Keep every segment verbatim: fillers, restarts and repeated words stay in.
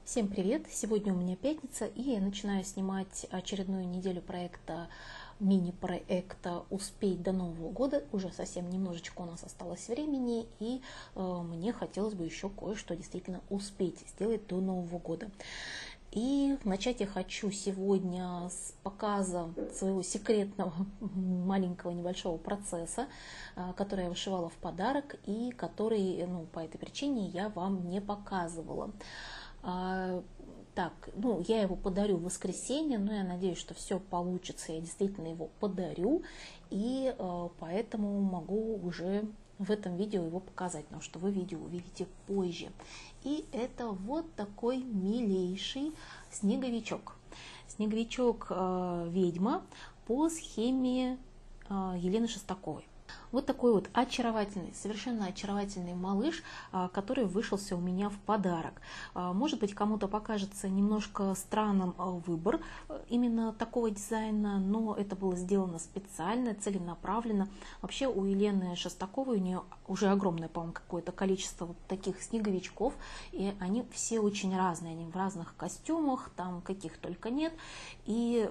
Всем привет! Сегодня у меня пятница, и я начинаю снимать очередную неделю проекта, мини-проекта «Успеть до Нового года». Уже совсем немножечко у нас осталось времени, и э, мне хотелось бы еще кое-что действительно успеть сделать до Нового года. И начать я хочу сегодня с показа своего секретного маленького небольшого процесса, который я вышивала в подарок и который, ну, по этой причине я вам не показывала. Так, ну, я его подарю в воскресенье, но я надеюсь, что все получится, я действительно его подарю, и э, поэтому могу уже в этом видео его показать, потому что вы видео увидите позже. И это вот такой милейший снеговичок. Снеговичок э, «Ведьма» по схеме э, Елены Шестаковой. Вот такой вот очаровательный, совершенно очаровательный малыш, который вышелся у меня в подарок. Может быть, кому-то покажется немножко странным выбор именно такого дизайна, но это было сделано специально, целенаправленно. Вообще у Елены Шестаковой, у нее уже огромное, по-моему, какое-то количество вот таких снеговичков, и они все очень разные, они в разных костюмах, там каких только нет. И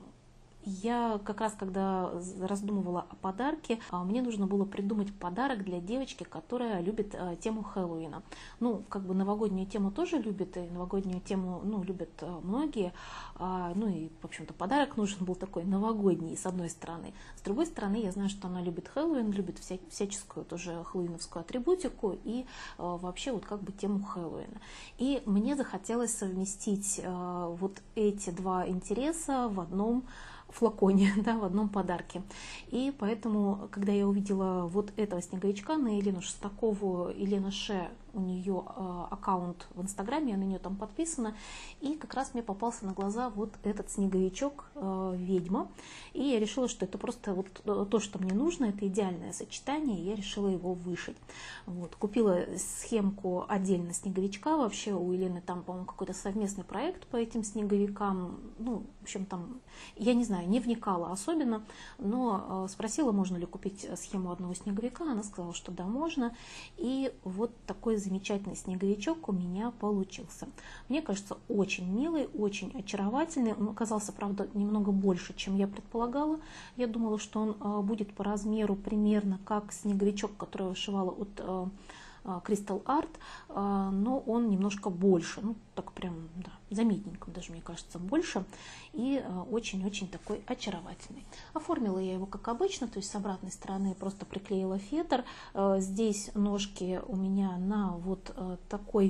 я как раз, когда раздумывала о подарке, мне нужно было придумать подарок для девочки, которая любит тему Хэллоуина. Ну, как бы новогоднюю тему тоже любит, и новогоднюю тему, ну, любят многие. Ну и, в общем-то, подарок нужен был такой новогодний, с одной стороны. С другой стороны, я знаю, что она любит Хэллоуин, любит вся, всяческую тоже хэллоуиновскую атрибутику и вообще вот как бы тему Хэллоуина. И мне захотелось совместить вот эти два интереса в одном флаконе, да, в одном подарке. И поэтому, когда я увидела вот этого снеговичка на Елену Шестакову, Елена Ше, у нее э, аккаунт в Инстаграме, я на нее там подписана, и как раз мне попался на глаза вот этот снеговичок э, «Ведьма», и я решила, что это просто вот то, что мне нужно, это идеальное сочетание, и я решила его вышить. Вот. Купила схемку отдельно снеговичка, вообще у Елены там, по-моему, какой-то совместный проект по этим снеговикам, ну, в общем, там, я не знаю, не вникала особенно, но э, спросила, можно ли купить схему одного снеговика, она сказала, что да, можно, и вот такой замечательный снеговичок у меня получился. Мне кажется, очень милый, очень очаровательный. Он оказался, правда, немного больше, чем я предполагала. Я думала, что он будет по размеру примерно как снеговичок, который я вышивала от Crystal Art, но он немножко больше, ну так прям, да, заметненько даже, мне кажется, больше, и очень-очень такой очаровательный. Оформила я его как обычно, то есть с обратной стороны просто приклеила фетр. Здесь ножки у меня на вот такой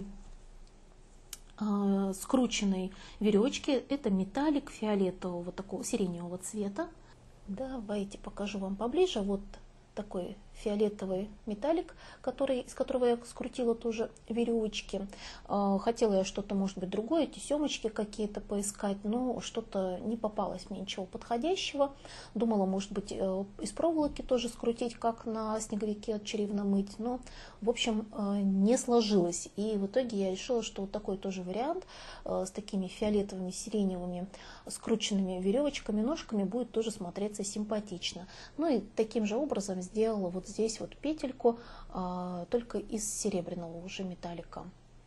скрученной веревочке. Это металлик фиолетового, такого сиреневого цвета. Давайте покажу вам поближе. Вот такой фиолетовый металлик, который, из которого я скрутила тоже веревочки. Хотела я что-то, может быть, другое, тесемочки какие-то поискать, но что-то не попалось мне ничего подходящего. Думала, может быть, из проволоки тоже скрутить, как на снеговике от черевна мыть, но, в общем, не сложилось. И в итоге я решила, что вот такой тоже вариант с такими фиолетовыми, сиреневыми скрученными веревочками, ножками будет тоже смотреться симпатично. Ну и таким же образом сделала вот здесь вот петельку, а, только из серебряного уже металлика.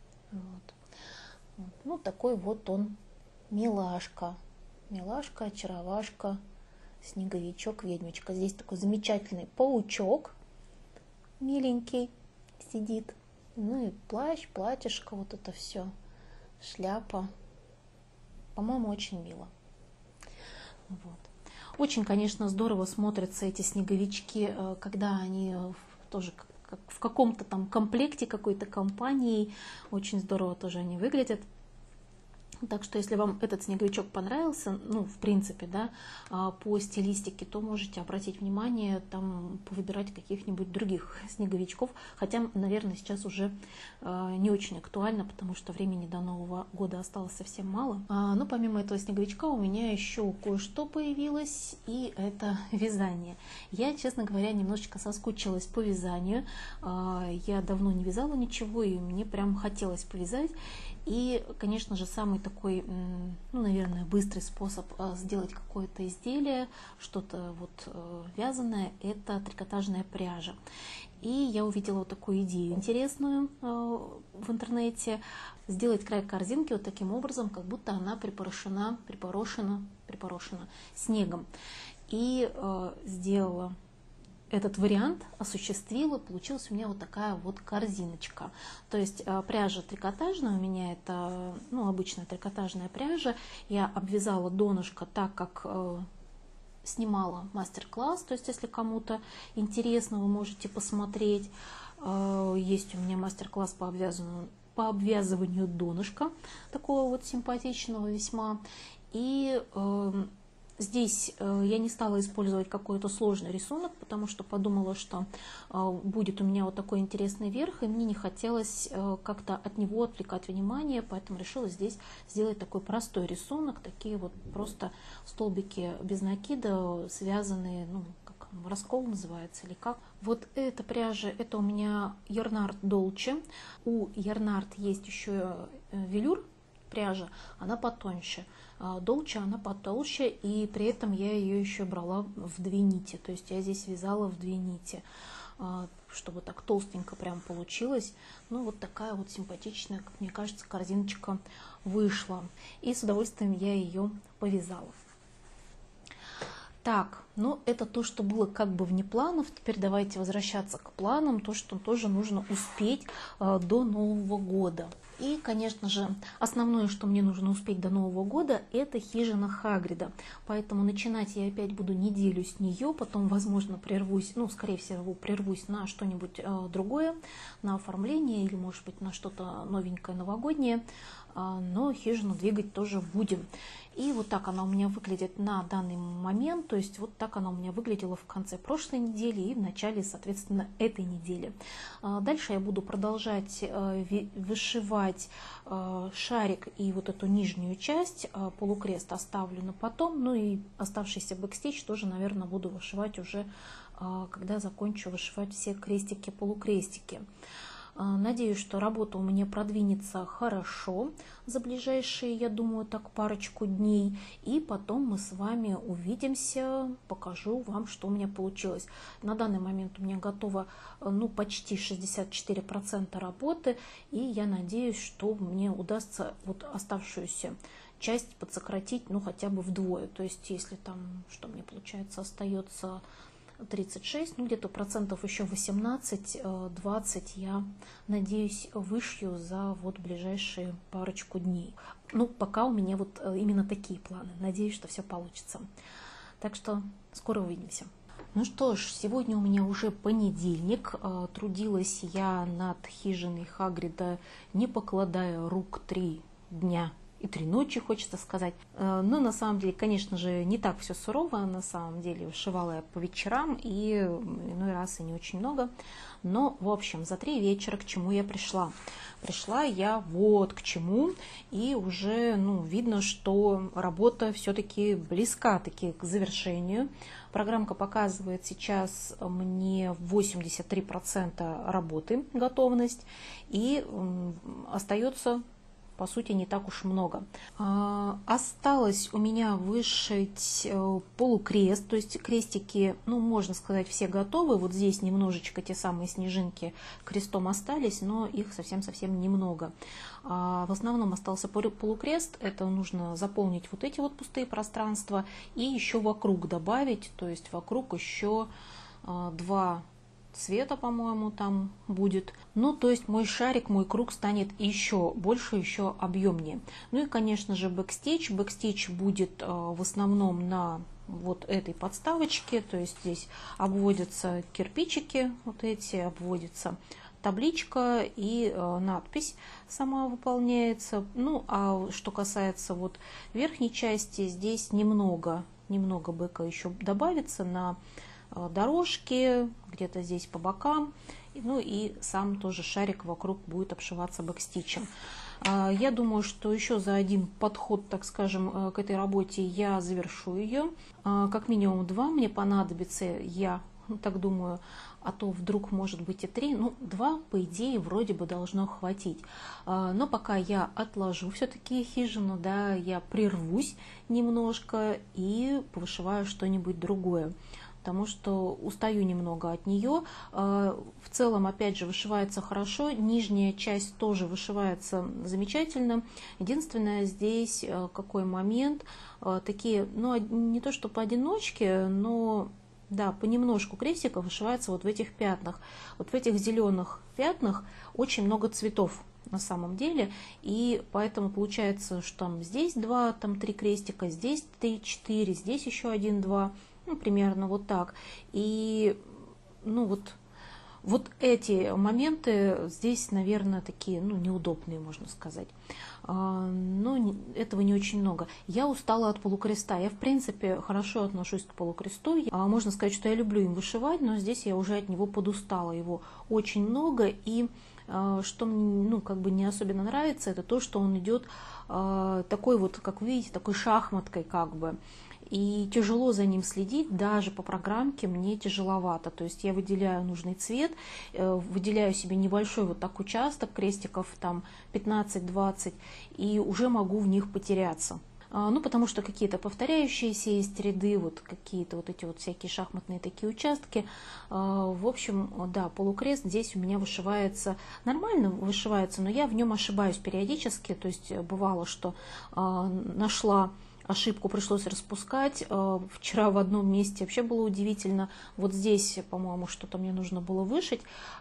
Вот. Ну, такой вот он милашка. Милашка, очаровашка, снеговичок, ведьмочка. Здесь такой замечательный паучок, миленький, сидит. Ну и плащ, платьишко, вот это все, шляпа. По-моему, очень мило. Вот. Очень, конечно, здорово смотрятся эти снеговички, когда они тоже в каком-то там комплекте какой-то компании. Очень здорово тоже они выглядят. Так что, если вам этот снеговичок понравился, ну, в принципе, да, по стилистике, то можете обратить внимание, там, выбирать каких-нибудь других снеговичков. Хотя, наверное, сейчас уже не очень актуально, потому что времени до Нового года осталось совсем мало. Но помимо этого снеговичка у меня еще кое-что появилось, и это вязание. Я, честно говоря, немножечко соскучилась по вязанию. Я давно не вязала ничего, и мне прям хотелось повязать. И, конечно же, самый такой, ну, наверное, быстрый способ сделать какое-то изделие, что-то вот вязаное, это трикотажная пряжа. И я увидела вот такую идею интересную в интернете, сделать край корзинки вот таким образом, как будто она припорошена, припорошена, припорошена снегом. И сделала этот вариант, осуществила, получилась у меня вот такая вот корзиночка. То есть пряжа трикотажная у меня, это ну, обычная трикотажная пряжа. Я обвязала донышко так, как снимала мастер-класс, то есть если кому-то интересно, вы можете посмотреть. Есть у меня мастер-класс по обвязыванию, по обвязыванию донышка, такого вот симпатичного весьма. И э, здесь э, я не стала использовать какой-то сложный рисунок, потому что подумала, что э, будет у меня вот такой интересный верх, и мне не хотелось э, как-то от него отвлекать внимание, поэтому решила здесь сделать такой простой рисунок, такие вот просто столбики без накида, связанные, ну, как раскол называется или как. Вот эта пряжа, это у меня Yarnart Dolce. У Yarnart есть еще велюр пряжа, она потоньше. Dolce она потолще, и при этом я ее еще брала в две нити. То есть я здесь вязала в две нити, чтобы так толстенько прям получилось. Ну вот такая вот симпатичная, как мне кажется, корзиночка вышла. И с удовольствием я ее повязала. Так, ну это то, что было как бы вне планов. Теперь давайте возвращаться к планам, то, что тоже нужно успеть э, до Нового года. И, конечно же, основное, что мне нужно успеть до Нового года, это хижина Хагрида. Поэтому начинать я опять буду неделю с нее, потом, возможно, прервусь, ну, скорее всего, прервусь на что-нибудь э, другое, на оформление или, может быть, на что-то новенькое, новогоднее. Но хижину двигать тоже будем. И вот так она у меня выглядит на данный момент, то есть вот так она у меня выглядела в конце прошлой недели и в начале, соответственно, этой недели. Дальше я буду продолжать вышивать шарик и вот эту нижнюю часть, полукрест оставлю на потом, ну и оставшийся бэкстич тоже, наверное, буду вышивать уже, когда закончу вышивать все крестики-полукрестики. Надеюсь, что работа у меня продвинется хорошо за ближайшие, я думаю, так парочку дней. И потом мы с вами увидимся, покажу вам, что у меня получилось. На данный момент у меня готово ну, почти шестьдесят четыре процента работы. И я надеюсь, что мне удастся вот оставшуюся часть подсократить ну, хотя бы вдвое. То есть если там, что мне получается, остается тридцать шесть, ну где-то процентов еще восемнадцать-двадцать я надеюсь вышью за вот ближайшие парочку дней. Ну пока у меня вот именно такие планы. Надеюсь, что все получится. Так что скоро увидимся. Ну что ж, сегодня у меня уже понедельник. Трудилась я над хижиной Хагрида, не покладая рук, три дня и три ночи, хочется сказать. Но на самом деле, конечно же, не так все сурово. На самом деле вышивала я по вечерам и иной раз и не очень много. Но, в общем, за три вечера к чему я пришла? Пришла я вот к чему. И уже ну, видно, что работа все-таки близка таки к завершению. Программка показывает сейчас мне восемьдесят три процента работы, готовность. И остается по сути, не так уж много. Осталось у меня вышить полукрест, то есть крестики, ну, можно сказать, все готовы. Вот здесь немножечко те самые снежинки крестом остались, но их совсем-совсем немного. В основном остался полукрест, это нужно заполнить вот эти вот пустые пространства и еще вокруг добавить, то есть вокруг еще два цвета, по-моему, там будет. Ну, то есть мой шарик, мой круг станет еще больше, еще объемнее. Ну и, конечно же, бэкстич. Бэкстич будет э, в основном на вот этой подставочке, то есть здесь обводятся кирпичики, вот эти, обводится табличка и э, надпись сама выполняется. Ну, а что касается вот верхней части, здесь немного, немного бэка еще добавится на дорожки, где-то здесь по бокам, ну и сам тоже шарик вокруг будет обшиваться бэкстичем. Я думаю, что еще за один подход, так скажем, к этой работе я завершу ее. Как минимум два мне понадобится, я так думаю, а то вдруг может быть и три, ну два по идее вроде бы должно хватить. Но пока я отложу все-таки хижину, да, я прервусь немножко и повышиваю что-нибудь другое. потому что устаю немного от нее. В целом, опять же, вышивается хорошо, нижняя часть тоже вышивается замечательно. Единственное, здесь какой момент, такие, ну, не то что поодиночке, но да, понемножку крестиков вышивается вот в этих пятнах. Вот в этих зеленых пятнах очень много цветов на самом деле, и поэтому получается, что там здесь два, там три крестика, здесь три, четыре, здесь еще один, два, ну, примерно вот так. И, ну, вот, вот эти моменты здесь, наверное, такие, ну, неудобные, можно сказать. Но этого не очень много. Я устала от полукреста. Я, в принципе, хорошо отношусь к полукресту. Можно сказать, что я люблю им вышивать, но здесь я уже от него подустала. Его очень много, и что мне, ну, как бы не особенно нравится, это то, что он идет такой вот, как вы видите, такой шахматкой как бы. И тяжело за ним следить, даже по программке мне тяжеловато. То есть я выделяю нужный цвет, выделяю себе небольшой вот так участок, крестиков там пятнадцать-двадцать, и уже могу в них потеряться. Ну, потому что какие-то повторяющиеся есть ряды, вот какие-то вот эти вот всякие шахматные такие участки. В общем, да, полукрест здесь у меня вышивается, нормально вышивается, но я в нем ошибаюсь периодически. То есть бывало, что нашла ошибку, пришлось распускать. Вчера в одном месте вообще было удивительно. Вот здесь, по-моему, что-то мне нужно было вышить.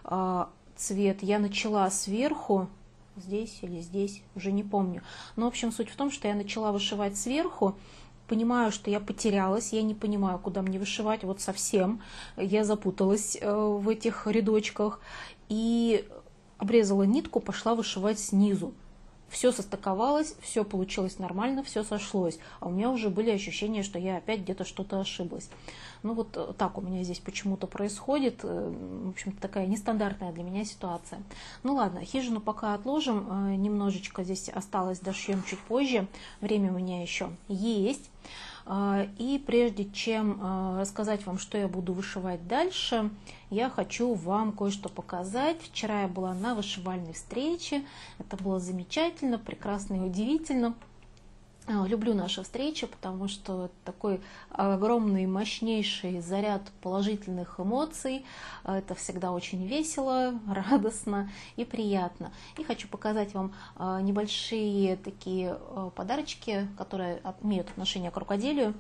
Цвет я начала сверху, здесь или здесь, уже не помню. Но, в общем, суть в том, что я начала вышивать сверху, понимаю, что я потерялась, я не понимаю, куда мне вышивать, вот совсем. Я запуталась в этих рядочках и обрезала нитку, пошла вышивать снизу. Все состыковалось, все получилось нормально, все сошлось. А у меня уже были ощущения, что я опять где-то что-то ошиблась. Ну вот так у меня здесь почему-то происходит. В общем-то, такая нестандартная для меня ситуация. Ну ладно, хижину пока отложим. Немножечко здесь осталось, дошьем чуть позже. Время у меня еще есть. И прежде чем рассказать вам, что я буду вышивать дальше, я хочу вам кое-что показать. Вчера я была на вышивальной встрече. Это было замечательно, прекрасно и удивительно. Люблю наши встречи, потому что это такой огромный, мощнейший заряд положительных эмоций. Это всегда очень весело, радостно и приятно. И хочу показать вам небольшие такие подарочки, которые имеют отношение к рукоделию,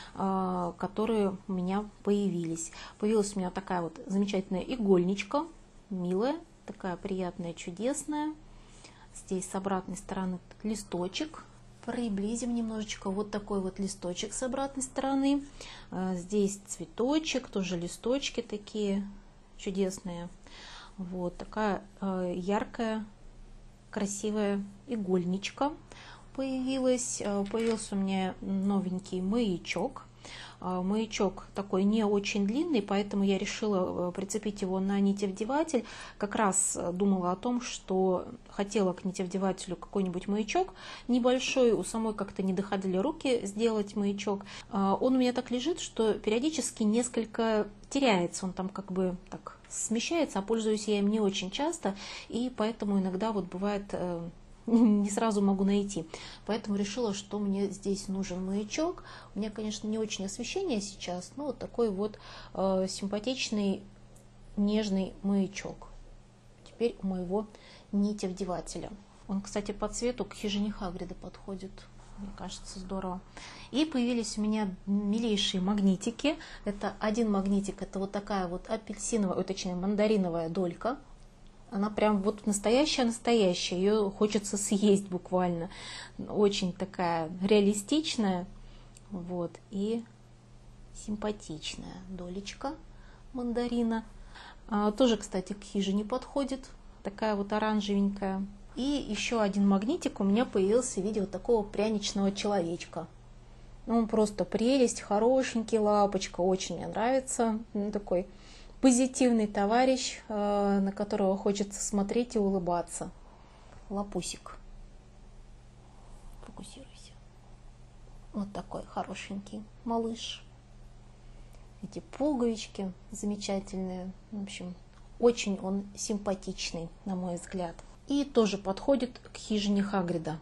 которые у меня появились. Появилась у меня такая вот замечательная игольничка, милая, такая приятная, чудесная. Здесь с обратной стороны листочек. Приблизим немножечко. Вот такой вот листочек с обратной стороны. Здесь цветочек, тоже листочки такие чудесные. Вот такая яркая, красивая игольничка появилась. Появился у меня новенький маячок. Маячок такой не очень длинный, поэтому я решила прицепить его на нитевдеватель. Как раз думала о том, что хотела к нитевдевателю какой-нибудь маячок небольшой. У самой как-то не доходили руки сделать маячок. Он у меня так лежит, что периодически несколько теряется. Он там как бы так смещается, а пользуюсь я им не очень часто. И поэтому иногда вот бывает... не сразу могу найти. Поэтому решила, что мне здесь нужен маячок. У меня, конечно, не очень освещение сейчас, но вот такой вот э, симпатичный, нежный маячок. Теперь у моего нитевдевателя. Он, кстати, по цвету к хижине Хагрида подходит. Мне кажется, здорово. И появились у меня милейшие магнитики. Это один магнитик, это вот такая вот апельсиновая, точнее мандариновая долька. Она прям вот настоящая-настоящая, ее хочется съесть буквально. Очень такая реалистичная, вот, и симпатичная долечка мандарина. А, тоже, кстати, к хижине подходит, такая вот оранжевенькая. И еще один магнитик у меня появился в виде вот такого пряничного человечка. Он просто прелесть, хорошенький, лапочка, очень мне нравится. Он такой... позитивный товарищ, на которого хочется смотреть и улыбаться. Лапусик. Фокусируйся. Вот такой хорошенький малыш. Эти пуговички замечательные. В общем, очень он симпатичный, на мой взгляд. И тоже подходит к хижине Хагрида.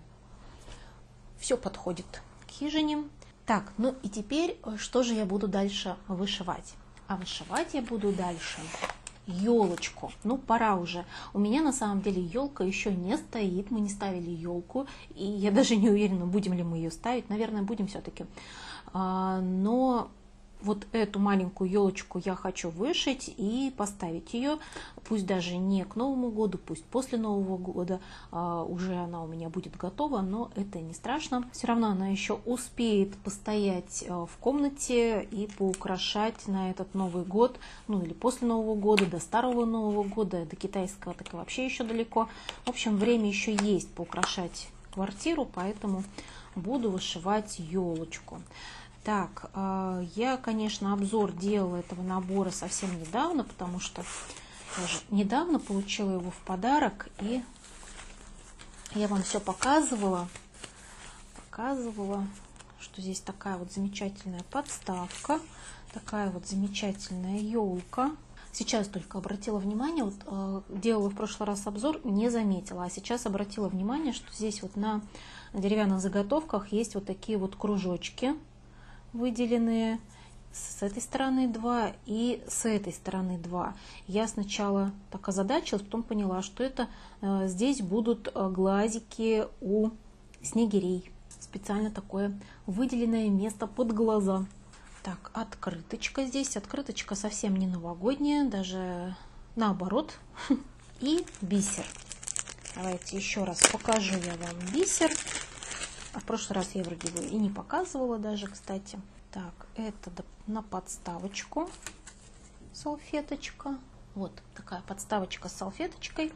Все подходит к хижине. Так, ну и теперь, что же я буду дальше вышивать? А вышивать я буду дальше елочку. Ну, пора уже. У меня на самом деле елка еще не стоит. Мы не ставили елку. И я даже не уверена, будем ли мы ее ставить. Наверное, будем все-таки. Но вот эту маленькую елочку я хочу вышить и поставить ее, пусть даже не к Новому году, пусть после Нового года а, уже она у меня будет готова, но это не страшно. Все равно она еще успеет постоять а, в комнате и поукрашать на этот Новый год, ну или после Нового года, до Старого Нового года, до китайского так и вообще еще далеко. В общем, время еще есть поукрашать квартиру, поэтому буду вышивать елочку. Так, я, конечно, обзор делала этого набора совсем недавно, потому что я же недавно получила его в подарок, и я вам все показывала, показывала, что здесь такая вот замечательная подставка, такая вот замечательная елка. Сейчас только обратила внимание, вот делала в прошлый раз обзор, не заметила, а сейчас обратила внимание, что здесь вот на деревянных заготовках есть вот такие вот кружочки, выделенные с этой стороны два и с этой стороны два. Я сначала так озадачилась, потом поняла, что это э, здесь будут глазики у снегирей. Специально такое выделенное место под глаза. Так, открыточка здесь. Открыточка совсем не новогодняя, даже наоборот. И бисер. Давайте еще раз покажу я вам бисер. А в прошлый раз я вроде бы и не показывала даже, кстати. Так, это на подставочку салфеточка. Вот такая подставочка с салфеточкой.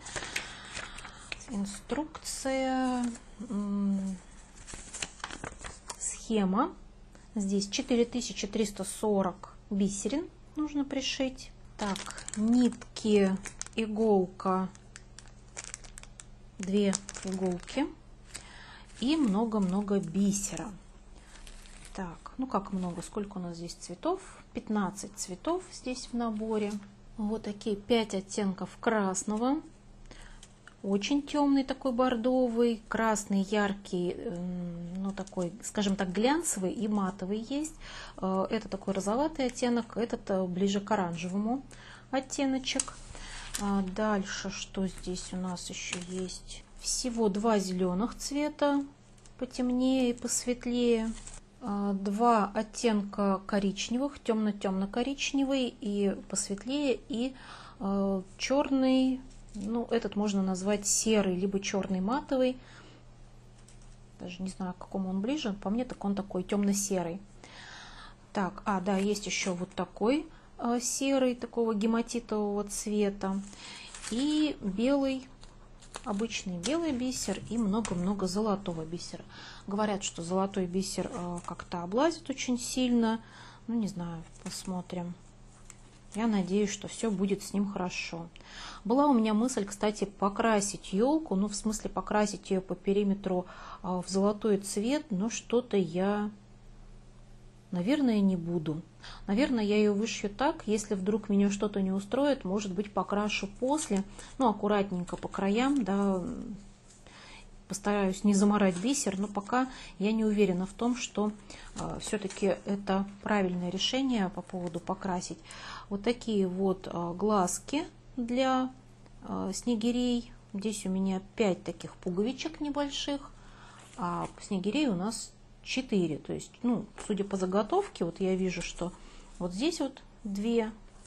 Инструкция. Схема. Здесь четыре тысячи триста сорок бисерин нужно пришить. Так, нитки, иголка, две иголки. И много-много бисера. Так, ну как много? Сколько у нас здесь цветов? пятнадцать цветов здесь в наборе. Вот такие пять оттенков красного. Очень темный такой бордовый, красный яркий, ну такой, скажем так, глянцевый и матовый есть. Это такой розоватый оттенок, этот ближе к оранжевому оттеночек. Дальше, что здесь у нас еще есть? Всего два зеленых цвета, потемнее и посветлее. Два оттенка коричневых, темно-темно-коричневый и посветлее. И черный, ну этот можно назвать серый, либо черный матовый. Даже не знаю, к какому он ближе. По мне так он такой темно-серый. Так, а да, есть еще вот такой серый, такого гематитового цвета. И белый. Обычный белый бисер и много-много золотого бисера. Говорят, что золотой бисер как-то облазит очень сильно. Ну, не знаю, посмотрим. Я надеюсь, что все будет с ним хорошо. Была у меня мысль, кстати, покрасить елку. Ну, в смысле, покрасить ее по периметру в золотой цвет. Но что-то я, наверное, не буду. Наверное, я ее вышью так, если вдруг меня что-то не устроит, может быть, покрашу после, ну, аккуратненько по краям, да, постараюсь не заморать бисер, но пока я не уверена в том, что э, все-таки это правильное решение по поводу покрасить. Вот такие вот э, глазки для э, снегирей. Здесь у меня пять таких пуговичек небольших, а снегирей у нас четыре. То есть, ну, судя по заготовке, вот я вижу, что вот здесь вот две,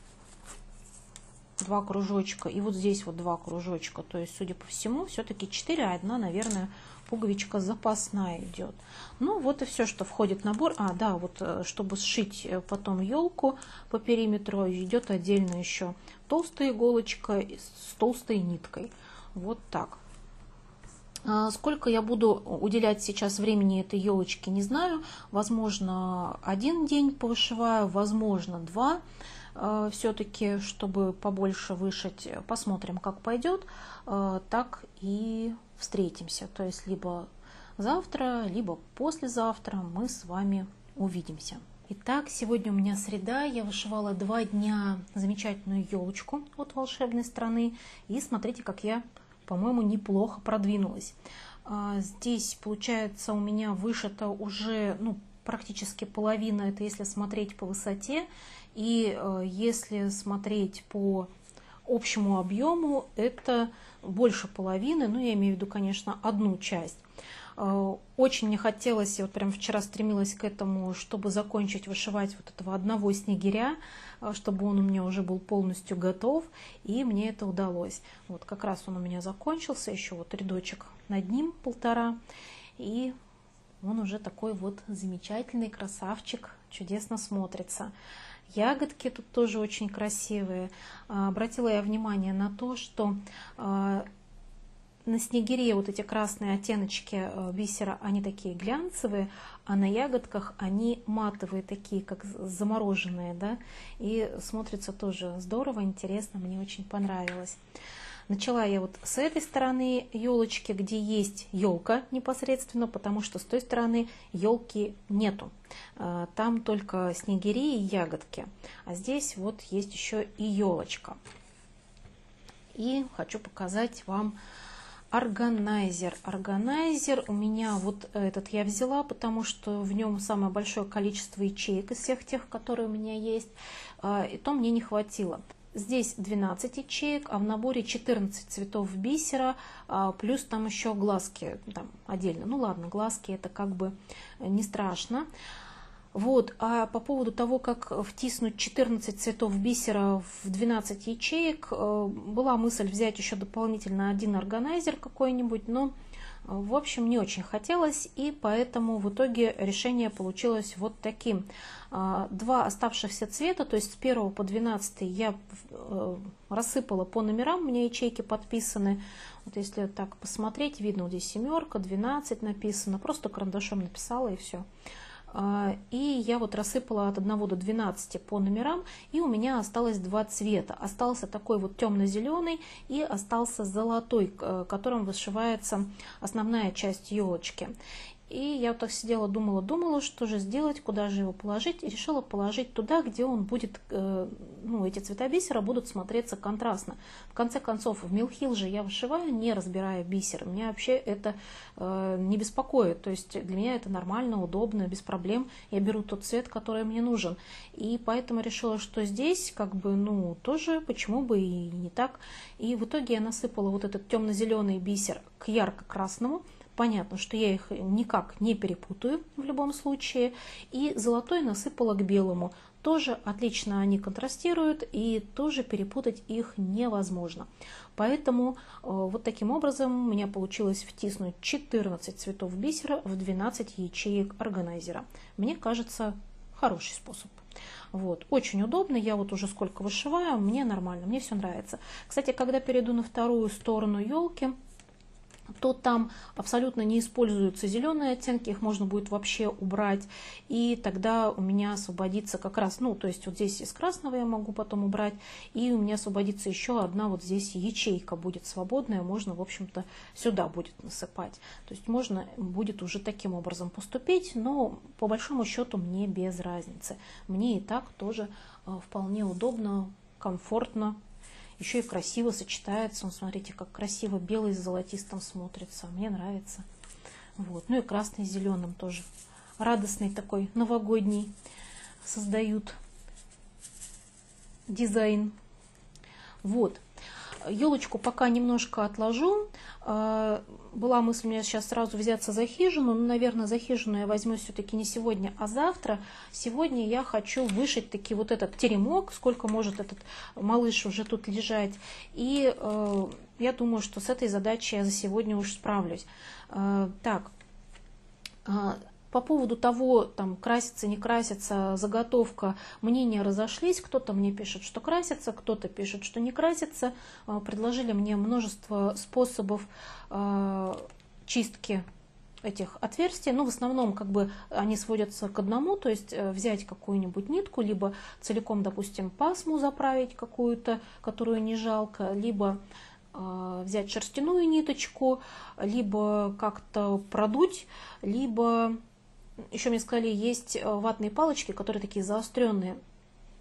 два кружочка, и вот здесь вот два кружочка. То есть, судя по всему, все-таки четыре, а одна, наверное, пуговичка запасная идет. Ну, вот и все, что входит в набор. А, да, вот, чтобы сшить потом елку по периметру, идет отдельно еще толстая иголочка с толстой ниткой. Вот так. Сколько я буду уделять сейчас времени этой елочке, не знаю. Возможно, один день повышиваю, возможно, два. Все-таки, чтобы побольше вышить, посмотрим, как пойдет. Так и встретимся. То есть, либо завтра, либо послезавтра мы с вами увидимся. Итак, сегодня у меня среда. Я вышивала два дня замечательную елочку от волшебной страны. И смотрите, как я, по-моему, неплохо продвинулась. Здесь, получается, у меня вышито уже, ну, практически половина, это если смотреть по высоте, и если смотреть по общему объему, это больше половины, ну я имею в виду, конечно, одну часть. Очень мне хотелось, я вот прям вчера стремилась к этому, чтобы закончить вышивать вот этого одного снегиря, чтобы он у меня уже был полностью готов, и мне это удалось. Вот как раз он у меня закончился, еще вот рядочек над ним полтора, и он уже такой вот замечательный красавчик, чудесно смотрится. Ягодки тут тоже очень красивые. Обратила я внимание на то, что на снегире вот эти красные оттеночки бисера, они такие глянцевые, а на ягодках они матовые, такие как замороженные, да, и смотрится тоже здорово, интересно, мне очень понравилось. Начала я вот с этой стороны елочки, где есть елка непосредственно, потому что с той стороны елки нету. Там только снегири и ягодки, а здесь вот есть еще и елочка. И хочу показать вам органайзер. Органайзер у меня вот этот я взяла, потому что в нем самое большое количество ячеек из всех тех, которые у меня есть, и то мне не хватило. Здесь двенадцать ячеек, а в наборе четырнадцать цветов бисера, плюс там еще глазки там отдельно. Ну ладно, глазки это как бы не страшно. Вот, а по поводу того, как втиснуть четырнадцать цветов бисера в двенадцать ячеек, была мысль взять еще дополнительно один органайзер какой-нибудь, но, в общем, не очень хотелось, и поэтому в итоге решение получилось вот таким. Два оставшихся цвета, то есть с первого по двенадцатый, я рассыпала по номерам, у меня ячейки подписаны. Вот если так посмотреть, видно, вот здесь семерка, двенадцать написано, просто карандашом написала и все. И я вот рассыпала от одного до двенадцати по номерам, и у меня осталось два цвета. Остался такой вот темно-зеленый и остался золотой, которым вышивается основная часть елочки. И я вот так сидела, думала, думала, что же сделать, куда же его положить, и решила положить туда, где он будет, ну, эти цвета бисера будут смотреться контрастно. В конце концов, в милхил же я вышиваю, не разбирая бисер. Меня вообще это не беспокоит, то есть для меня это нормально, удобно, без проблем. Я беру тот цвет, который мне нужен. И поэтому решила, что здесь, как бы, ну, тоже, почему бы и не так. И в итоге я насыпала вот этот темно-зеленый бисер к ярко-красному. Понятно, что я их никак не перепутаю в любом случае. И золотой насыпала к белому. Тоже отлично они контрастируют, и тоже перепутать их невозможно. Поэтому э, вот таким образом у меня получилось втиснуть четырнадцать цветов бисера в двенадцать ячеек органайзера. Мне кажется, хороший способ. Вот. Очень удобно, я вот уже сколько вышиваю, мне нормально, мне все нравится. Кстати, когда перейду на вторую сторону елки, то там абсолютно не используются зеленые оттенки, их можно будет вообще убрать, и тогда у меня освободится как раз, ну, то есть вот здесь из красного я могу потом убрать, и у меня освободится еще одна вот здесь ячейка будет свободная, можно, в общем-то, сюда будет насыпать. То есть можно будет уже таким образом поступить, но по большому счету мне без разницы. Мне и так тоже вполне удобно, комфортно. Еще и красиво сочетается. Смотрите, как красиво белый с золотистым смотрится. Мне нравится. Вот. Ну и красный с зеленым тоже. Радостный такой, новогодний создают дизайн. Вот. Елочку пока немножко отложу. Была мысль у меня сейчас сразу взяться за хижину, но, наверное, за хижину я возьму все-таки не сегодня, а завтра. Сегодня я хочу вышить таки вот этот теремок, сколько может этот малыш уже тут лежать. И э, я думаю, что с этой задачей я за сегодня уж справлюсь. Э, так, э, по поводу того, там, красится, не красится, заготовка, мнения разошлись. Кто-то мне пишет, что красится, кто-то пишет, что не красится. Предложили мне множество способов э, чистки этих отверстий. Но в основном как бы они сводятся к одному, то есть взять какую-нибудь нитку, либо целиком, допустим, пасму заправить какую-то, которую не жалко, либо э, взять шерстяную ниточку, либо как-то продуть, либо... Еще мне сказали, есть ватные палочки, которые такие заостренные.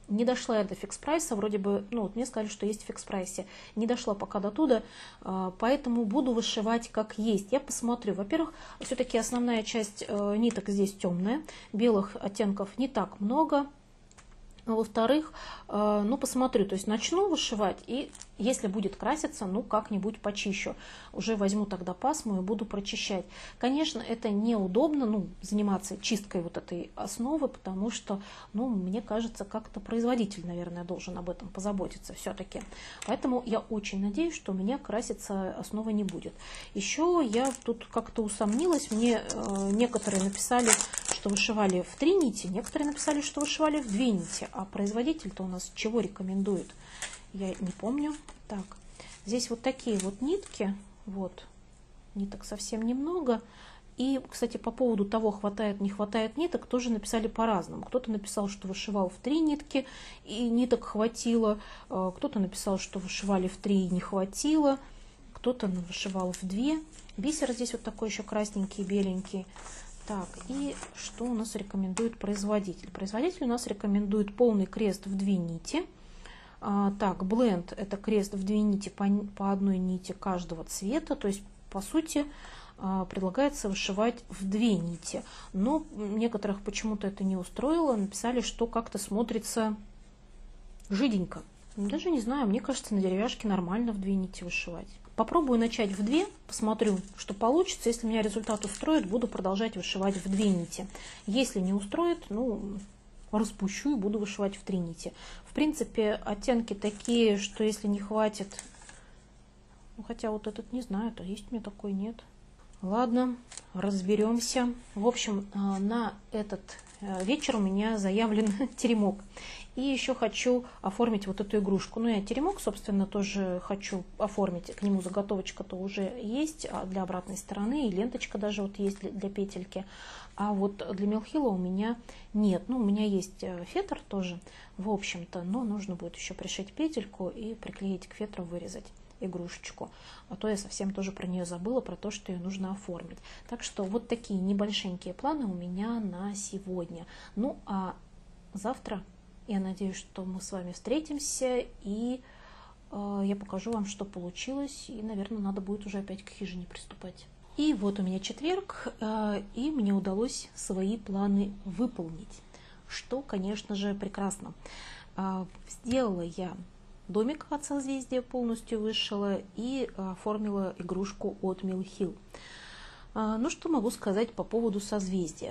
Не дошла я до фикс-прайса, вроде бы, ну вот мне сказали, что есть в фикс-прайсе. Не дошла пока до туда, поэтому буду вышивать как есть. Я посмотрю. Во-первых, все-таки основная часть ниток здесь темная, белых оттенков не так много. Во-вторых, ну посмотрю, то есть начну вышивать, и если будет краситься, ну как-нибудь почищу. Уже возьму тогда пасму и буду прочищать. Конечно, это неудобно, ну, заниматься чисткой вот этой основы, потому что, ну, мне кажется, как-то производитель, наверное, должен об этом позаботиться все-таки. Поэтому я очень надеюсь, что у меня краситься основа не будет. Еще я тут как-то усомнилась, мне э, некоторые написали, что вышивали в три нити, некоторые написали, что вышивали в две нити. А производитель-то у нас чего рекомендует? Я не помню. Так, здесь вот такие вот нитки. Вот, ниток совсем немного. И, кстати, по поводу того, хватает, не хватает ниток, тоже написали по-разному. Кто-то написал, что вышивал в три нитки, и ниток хватило. Кто-то написал, что вышивали в три и не хватило. Кто-то вышивал в две. Бисер здесь вот такой еще красненький, беленький. Так, и что у нас рекомендует производитель? Производитель у нас рекомендует полный крест в две нити. А, так, бленд – это крест в две нити по, по одной нити каждого цвета. То есть, по сути, а, предлагается вышивать в две нити. Но некоторых почему-то это не устроило. Написали, что как-то смотрится жиденько. Даже не знаю, мне кажется, на деревяшке нормально в две нити вышивать. Попробую начать в две, посмотрю, что получится. Если меня результат устроит, буду продолжать вышивать в две нити. Если не устроит, ну, распущу и буду вышивать в три нити. В принципе, оттенки такие, что если не хватит... Ну, хотя вот этот не знаю, то есть у меня такой, нет. Ладно, разберемся. В общем, на этот вечер у меня заявлен теремок. И еще хочу оформить вот эту игрушку. Ну, я теремок, собственно, тоже хочу оформить. К нему заготовочка-то уже есть для обратной стороны. И ленточка даже вот есть для петельки. А вот для мелхила у меня нет. Ну, у меня есть фетр тоже, в общем-то. Но нужно будет еще пришить петельку и приклеить к фетру, вырезать игрушечку. А то я совсем тоже про нее забыла, про то, что ее нужно оформить. Так что вот такие небольшенькие планы у меня на сегодня. Ну, а завтра... Я надеюсь, что мы с вами встретимся, и э, я покажу вам, что получилось, и, наверное, надо будет уже опять к хижине приступать. И вот у меня четверг, э, и мне удалось свои планы выполнить, что, конечно же, прекрасно. Э, сделала я домик от созвездия, полностью вышила, и оформила игрушку от Милхил. Э, ну, что могу сказать по поводу созвездия?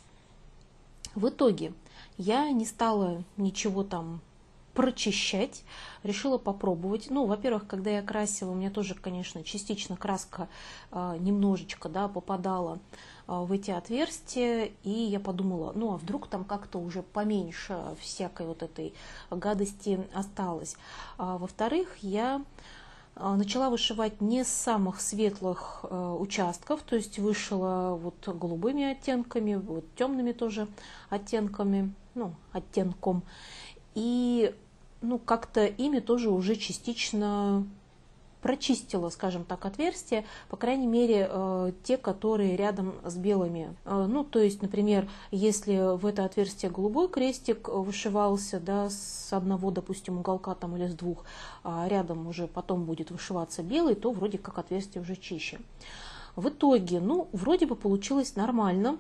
В итоге я не стала ничего там прочищать, решила попробовать. Ну, во-первых, когда я красила, у меня тоже, конечно, частично краска э, немножечко, да, попадала э, в эти отверстия, и я подумала, ну, а вдруг там как-то уже поменьше всякой вот этой гадости осталось. А, во-вторых, я начала вышивать не с самых светлых э, участков, то есть вышила вот голубыми оттенками, вот темными тоже оттенками, ну, оттенком. И, ну, как-то ими тоже уже частично прочистила, скажем так, отверстия, по крайней мере, э, те, которые рядом с белыми. Э, ну, то есть, например, если в это отверстие голубой крестик вышивался, да, с одного, допустим, уголка там или с двух, а рядом уже потом будет вышиваться белый, то вроде как отверстие уже чище. В итоге, ну, вроде бы получилось нормально.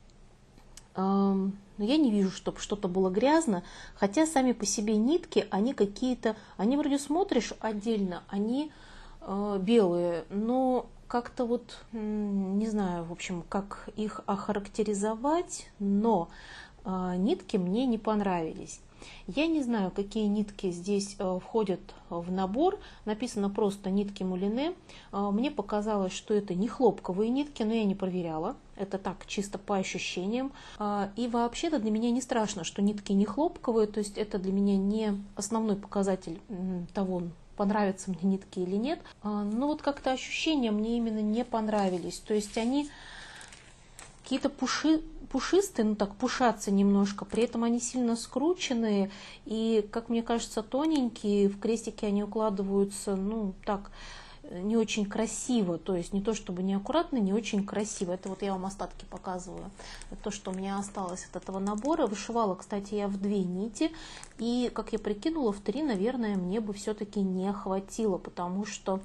Э, но я не вижу, чтобы что-то было грязно, хотя сами по себе нитки, они какие-то, они вроде смотришь отдельно, они э, белые, но как-то вот, не знаю, в общем, как их охарактеризовать, но э, нитки мне не понравились. Я не знаю, какие нитки здесь э, входят в набор. Написано просто нитки мулине. Э, мне показалось, что это не хлопковые нитки, но я не проверяла. Это так, чисто по ощущениям. Э, и вообще-то для меня не страшно, что нитки не хлопковые. То есть это для меня не основной показатель э, того, понравятся мне нитки или нет. Э, но вот как-то ощущения мне именно не понравились. То есть они какие-то пуши, пушистые, ну так, пушатся немножко, при этом они сильно скрученные и, как мне кажется, тоненькие, в крестике они укладываются, ну так, не очень красиво, то есть не то чтобы неаккуратно, не очень красиво. Это вот я вам остатки показываю, это то, что у меня осталось от этого набора. Вышивала, кстати, я в две нити, и, как я прикинула, в три, наверное, мне бы все-таки не хватило, потому что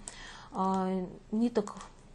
э, ниток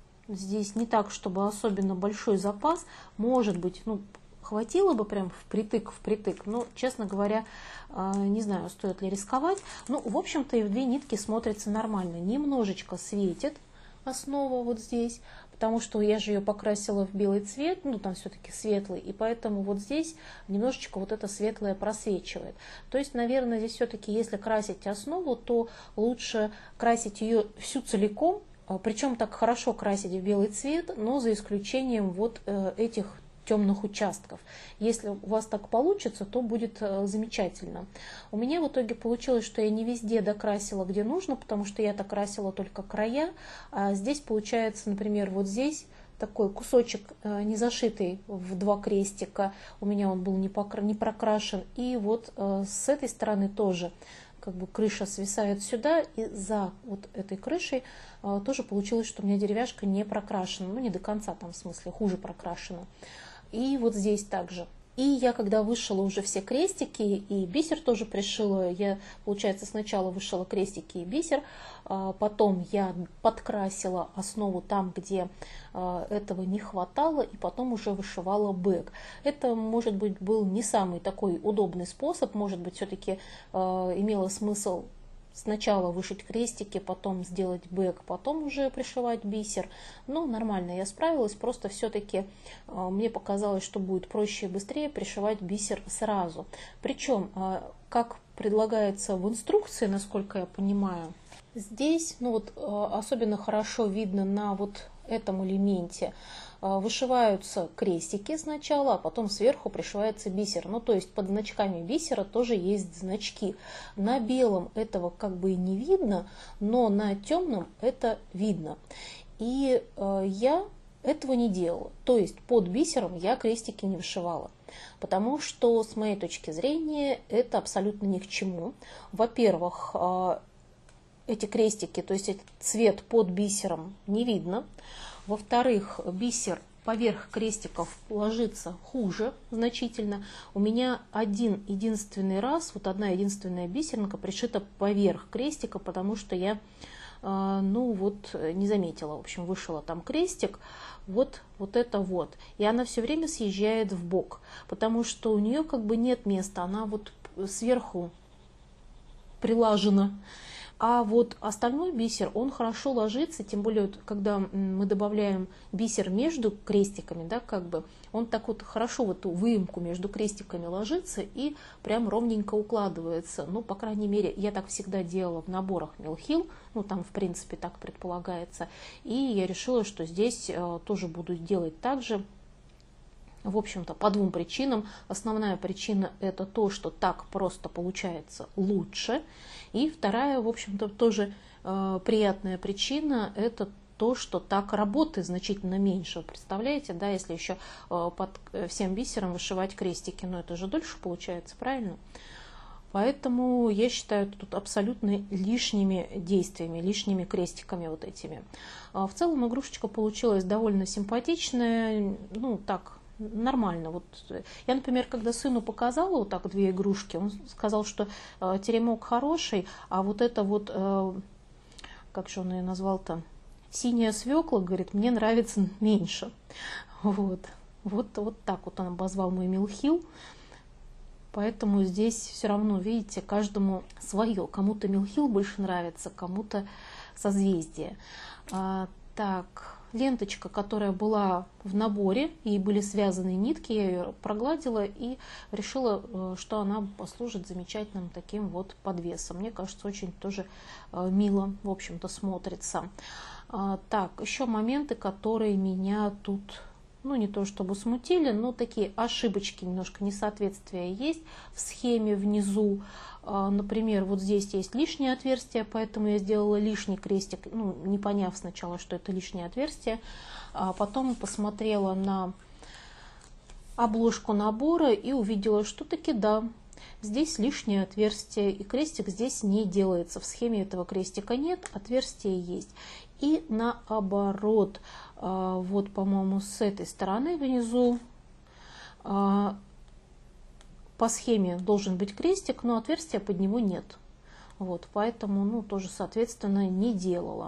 здесь не так, чтобы особенно большой запас, может быть, ну, хватило бы прям впритык, впритык, но, честно говоря, не знаю, стоит ли рисковать. Ну, в общем-то, и в две нитки смотрится нормально. Немножечко светит основа вот здесь, потому что я же ее покрасила в белый цвет, ну, там все-таки светлый, и поэтому вот здесь немножечко вот это светлое просвечивает. То есть, наверное, здесь все-таки, если красить основу, то лучше красить ее всю целиком, причем так хорошо красить в белый цвет, но за исключением вот этих темных участков. Если у вас так получится, то будет э, замечательно. У меня в итоге получилось, что я не везде докрасила, где нужно, потому что я докрасила только края, а здесь получается, например, вот здесь такой кусочек э, не зашитый в два крестика, у меня он был не, покра... не прокрашен, и вот э, с этой стороны тоже как бы крыша свисает сюда, и за вот этой крышей э, тоже получилось, что у меня деревяшка не прокрашена, ну не до конца там в смысле, хуже прокрашена. И вот здесь также. И я, когда вышила уже все крестики, и бисер тоже пришила, я, получается, сначала вышила крестики и бисер, потом я подкрасила основу там, где этого не хватало, и потом уже вышивала бэк. Это, может быть, был не самый такой удобный способ, может быть, все-таки имело смысл сначала вышить крестики, потом сделать бэк, потом уже пришивать бисер. Но нормально я справилась, просто все-таки э, мне показалось, что будет проще и быстрее пришивать бисер сразу. Причем, э, как предлагается в инструкции, насколько я понимаю, здесь, ну вот, э, особенно хорошо видно на вот этом элементе, вышиваются крестики сначала, а потом сверху пришивается бисер. Ну, то есть под значками бисера тоже есть значки. На белом этого как бы и не видно, но на темном это видно. И э, я этого не делала. То есть под бисером я крестики не вышивала. Потому что, с моей точки зрения, это абсолютно ни к чему. Во-первых, э, эти крестики, то есть этот цвет под бисером не видно. Во-вторых, бисер поверх крестиков ложится хуже значительно. У меня один единственный раз, вот одна единственная бисеринка пришита поверх крестика, потому что я, ну вот, не заметила. В общем, вышила там крестик, вот, вот это вот. И она все время съезжает в бок, потому что у нее как бы нет места, она вот сверху прилажена. А вот остальной бисер, он хорошо ложится, тем более, вот, когда мы добавляем бисер между крестиками, да, как бы, он так вот хорошо в эту выемку между крестиками ложится и прям ровненько укладывается. Ну, по крайней мере, я так всегда делала в наборах Mill Hill, ну, там, в принципе, так предполагается. И я решила, что здесь э, тоже буду делать так же. В общем-то, по двум причинам. Основная причина – это то, что так просто получается лучше. И вторая, в общем-то, тоже э, приятная причина – это то, что так работы значительно меньше. Представляете, да, если еще э, под всем бисером вышивать крестики, но это же дольше получается, правильно? Поэтому я считаю это тут абсолютно лишними действиями, лишними крестиками вот этими. В целом игрушечка получилась довольно симпатичная, ну так, нормально. Вот я, например, когда сыну показала вот так две игрушки, он сказал, что э, теремок хороший, а вот это вот, э, как же он ее назвал-то, синяя свекла, говорит, мне нравится меньше. Вот, вот, вот так вот он обозвал мой Mill Hill. Поэтому здесь все равно, видите, каждому свое. Кому-то Mill Hill больше нравится, кому-то созвездие. А, так, ленточка, которая была в наборе, и были связаны нитки, я ее прогладила и решила, что она послужит замечательным таким вот подвесом. Мне кажется, очень тоже мило, в общем-то, смотрится. А, так, еще моменты, которые меня тут, ну, не то чтобы смутили, но такие ошибочки, немножко несоответствия есть в схеме внизу. Например, вот здесь есть лишнее отверстие, поэтому я сделала лишний крестик, ну, не поняв сначала, что это лишнее отверстие. А потом посмотрела на обложку набора и увидела, что таки да, здесь лишнее отверстие, и крестик здесь не делается. В схеме этого крестика нет, отверстие есть. И наоборот, вот, по-моему, с этой стороны внизу по схеме должен быть крестик, но отверстия под него нет. Вот, поэтому, ну, тоже, соответственно, не делала.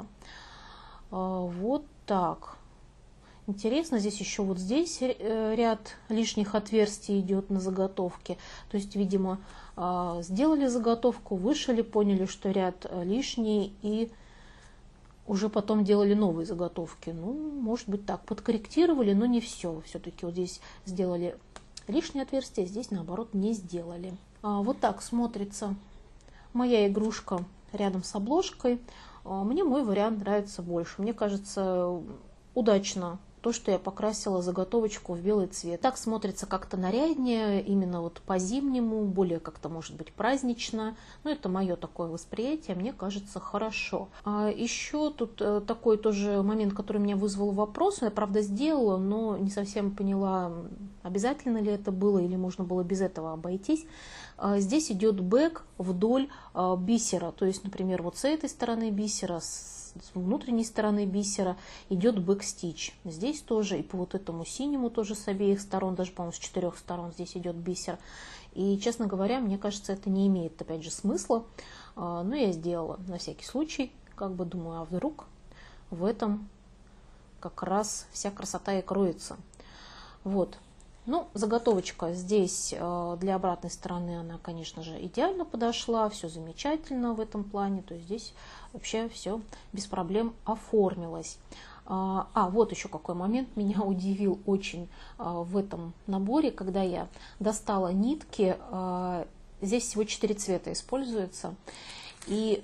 Вот так. Интересно, здесь еще вот здесь ряд лишних отверстий идет на заготовке. То есть, видимо, сделали заготовку, вышили, поняли, что ряд лишний, и уже потом делали новые заготовки. Ну, может быть так, подкорректировали, но не все. Все-таки вот здесь сделали лишние отверстия, здесь, наоборот, не сделали. Вот так смотрится моя игрушка рядом с обложкой. Мне мой вариант нравится больше. Мне кажется, удачно то, что я покрасила заготовочку в белый цвет. Так смотрится как-то наряднее, именно вот по-зимнему, более как-то, может быть, празднично. Но это мое такое восприятие, мне кажется, хорошо. А еще тут такой тоже момент, который меня вызвал вопрос. Я, правда, сделала, но не совсем поняла, обязательно ли это было или можно было без этого обойтись. Здесь идет бэк вдоль бисера. То есть, например, вот с этой стороны бисера, с внутренней стороны бисера идет бэк-стич. Здесь тоже и по вот этому синему тоже с обеих сторон, даже, по-моему, с четырех сторон здесь идет бисер. И, честно говоря, мне кажется, это не имеет, опять же, смысла. Но я сделала на всякий случай, как бы думаю, а вдруг в этом как раз вся красота и кроется. Вот. Ну, заготовочка здесь для обратной стороны, она, конечно же, идеально подошла, все замечательно в этом плане, то есть здесь вообще все без проблем оформилось. А, вот еще какой момент меня удивил очень в этом наборе, когда я достала нитки, здесь всего четыре цвета используется, и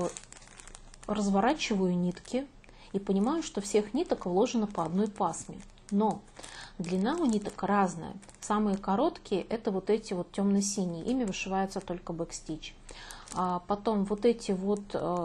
разворачиваю нитки и понимаю, что всех ниток вложено по одной пасме. Но длина у ниток разная. Самые короткие это вот эти вот темно-синие, ими вышивается только бэкстич. А потом вот эти вот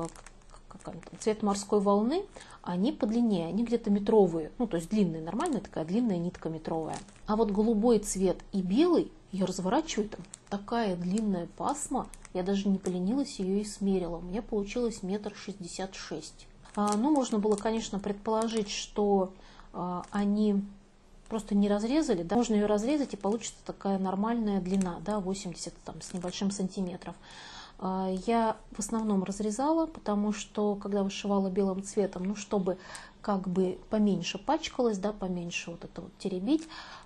цвет морской волны, они подлиннее, они где-то метровые, ну то есть длинные, нормальная такая длинная нитка метровая. А вот голубой цвет и белый, я разворачиваю, там такая длинная пасма, я даже не поленилась ее и смерила, у меня получилось метр шестьдесят шесть. А, ну можно было, конечно, предположить, что они просто не разрезали, да, можно ее разрезать и получится такая нормальная длина, да, восемьдесят там, с небольшим сантиметров. Я в основном разрезала, потому что когда вышивала белым цветом, ну чтобы как бы поменьше пачкалось, да, поменьше вот это вот теребить,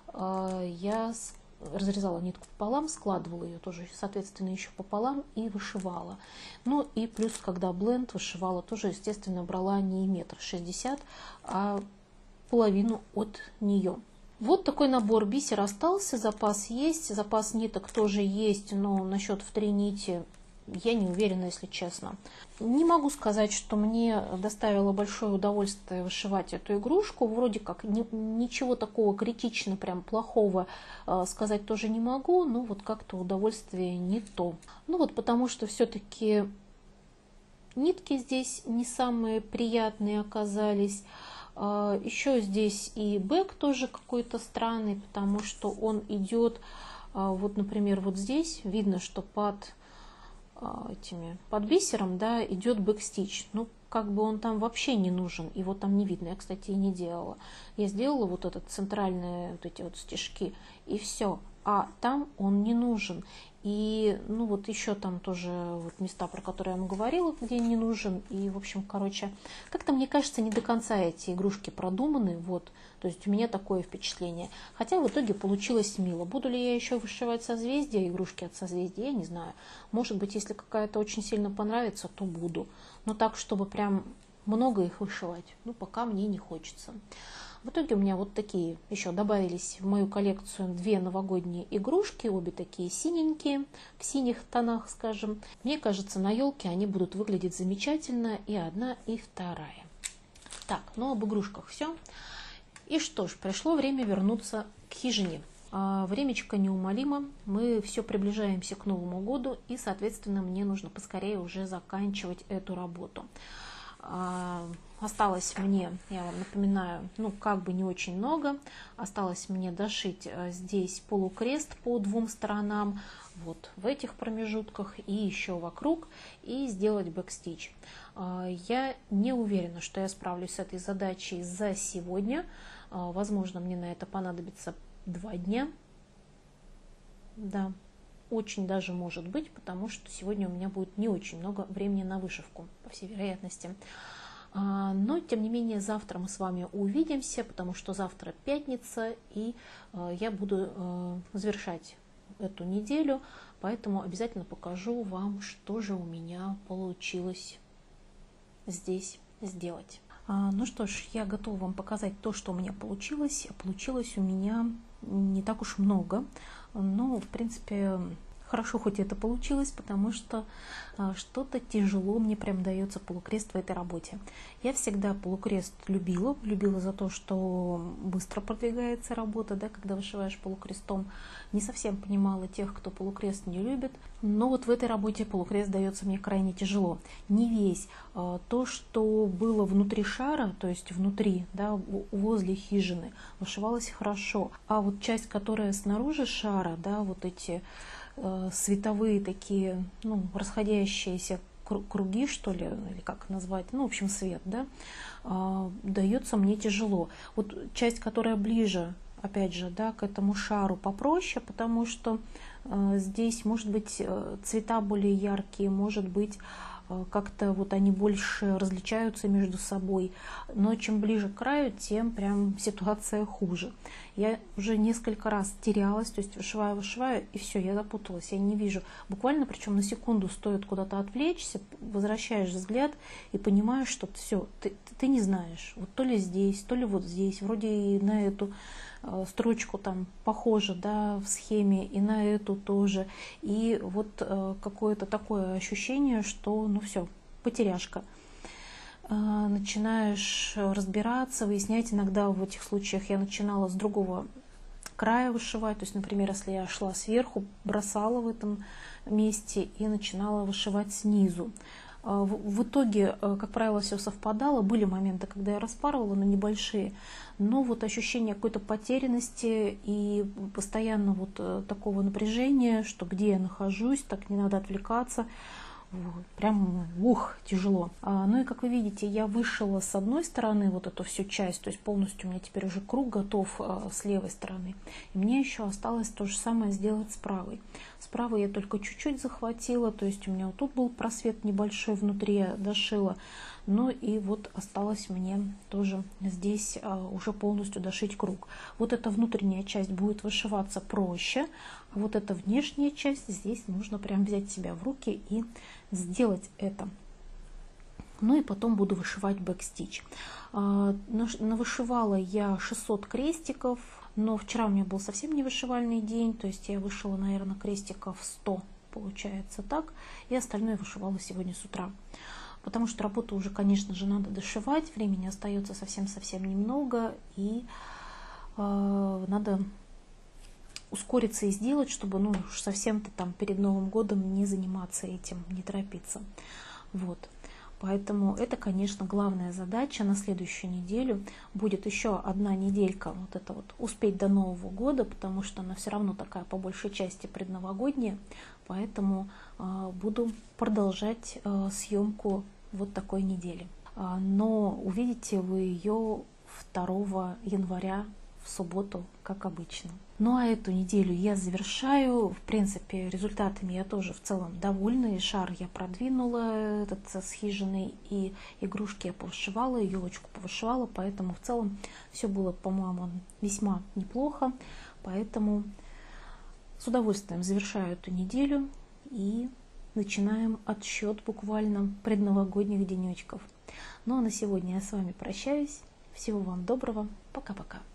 я разрезала нитку пополам, складывала ее тоже, соответственно, еще пополам и вышивала. Ну и плюс, когда бленд вышивала, тоже, естественно, брала не метр шестьдесят, а половину от нее. Вот такой набор. Бисер остался, запас есть, запас ниток тоже есть, но насчет в три нити я не уверена, если честно. Не могу сказать, что мне доставило большое удовольствие вышивать эту игрушку. Вроде как ни, ничего такого критично прям плохого э, сказать тоже не могу, но вот как-то удовольствие не то. Ну вот потому что все-таки нитки здесь не самые приятные оказались. Еще здесь и бэк тоже какой-то странный, потому что он идет, вот, например, вот здесь видно, что под этими, под бисером, да, идет бэк-стич. Ну, как бы он там вообще не нужен, его там не видно. Я, кстати, и не делала. Я сделала вот этот центральные вот эти вот стежки, и все. А там он не нужен. И, ну, вот еще там тоже вот места, про которые я вам говорила, где не нужен. И, в общем, короче, как-то, мне кажется, не до конца эти игрушки продуманы. Вот, то есть у меня такое впечатление. Хотя в итоге получилось мило. Буду ли я еще вышивать созвездия, игрушки от созвездия, я не знаю. Может быть, если какая-то очень сильно понравится, то буду. Но так, чтобы прям много их вышивать, ну, пока мне не хочется. В итоге у меня вот такие еще добавились в мою коллекцию две новогодние игрушки, обе такие синенькие, в синих тонах, скажем. Мне кажется, на елке они будут выглядеть замечательно, и одна, и вторая. Так, ну об игрушках все. И что ж, пришло время вернуться к хижине. А, времечко неумолимо, мы все приближаемся к Новому году, и, соответственно, мне нужно поскорее уже заканчивать эту работу. Осталось мне, я вам напоминаю, ну как бы не очень много. Осталось мне дошить здесь полукрест по двум сторонам, вот в этих промежутках и еще вокруг, и сделать бэкстич. Я не уверена, что я справлюсь с этой задачей за сегодня. Возможно, мне на это понадобится два дня. Да, очень даже может быть, потому что сегодня у меня будет не очень много времени на вышивку, по всей вероятности. Но, тем не менее, завтра мы с вами увидимся, потому что завтра пятница, и я буду завершать эту неделю, поэтому обязательно покажу вам, что же у меня получилось здесь сделать. Ну что ж, я готова вам показать то, что у меня получилось. Получилось у меня не так уж много, но, в принципе, хорошо хоть это получилось, потому что что-то тяжело мне прям дается полукрест в этой работе. Я всегда полукрест любила, любила за то, что быстро продвигается работа, да, когда вышиваешь полукрестом. Не совсем понимала тех, кто полукрест не любит, но вот в этой работе полукрест дается мне крайне тяжело. Не весь. То, что было внутри шара, то есть внутри, да, возле хижины, вышивалось хорошо, а вот часть, которая снаружи шара, да, вот эти световые такие, ну, расходящиеся круги, что ли, или как назвать, ну, в общем, свет, да, дается мне тяжело. Вот часть, которая ближе, опять же, да, к этому шару, попроще, потому что здесь, может быть, цвета более яркие, может быть, как-то вот они больше различаются между собой, но чем ближе к краю, тем прям ситуация хуже. Я уже несколько раз терялась, то есть вышиваю, вышиваю, и все, я запуталась, я не вижу. Буквально, причем на секунду стоит куда-то отвлечься, возвращаешь взгляд и понимаешь, что все, ты, ты не знаешь, вот то ли здесь, то ли вот здесь, вроде и на эту строчку там похоже, да, в схеме, и на эту тоже. И вот э, какое-то такое ощущение, что ну все, потеряшка. Э, начинаешь разбираться, выяснять. Иногда в этих случаях я начинала с другого края вышивать. То есть, например, если я шла сверху, бросала в этом месте и начинала вышивать снизу. В итоге, как правило, все совпадало. Были моменты, когда я распарывала, но небольшие. Но вот ощущение какой-то потерянности и постоянно вот такого напряжения, что где я нахожусь, так не надо отвлекаться. Прям, ух, тяжело. А, ну и как вы видите, я вышила с одной стороны вот эту всю часть, то есть полностью у меня теперь уже круг готов а, с левой стороны. И мне еще осталось то же самое сделать с правой. С правой я только чуть-чуть захватила, то есть у меня вот тут был просвет небольшой внутри, я дошила. Ну и вот осталось мне тоже здесь а, уже полностью дошить круг. Вот эта внутренняя часть будет вышиваться проще, а вот эта внешняя часть, здесь нужно прям взять себя в руки и сделать это. Ну и потом буду вышивать бэкстич. А, навышивала я шестьсот крестиков, но вчера у меня был совсем не вышивальный день, то есть я вышила, наверное, крестиков сто, получается так, и остальное вышивала сегодня с утра. Потому что работу уже, конечно же, надо дошивать, времени остается совсем-совсем немного, и э, надо ускориться и сделать, чтобы ну уж совсем-то там перед Новым годом не заниматься этим, не торопиться. Вот. Поэтому это, конечно, главная задача на следующую неделю. Будет еще одна неделька, вот это вот, успеть до Нового года, потому что она все равно такая по большей части предновогодняя. Поэтому э, буду продолжать э, съемку вот такой недели. Э, но увидите вы ее второго января в субботу, как обычно. Ну а эту неделю я завершаю. В принципе, результатами я тоже в целом довольна. И шар я продвинула этот с хижиной, и игрушки я повышивала, и елочку повышивала. Поэтому в целом все было, по-моему, весьма неплохо. Поэтому с удовольствием завершаю эту неделю и начинаем отсчет буквально предновогодних денечков. Ну а на сегодня я с вами прощаюсь. Всего вам доброго. Пока-пока.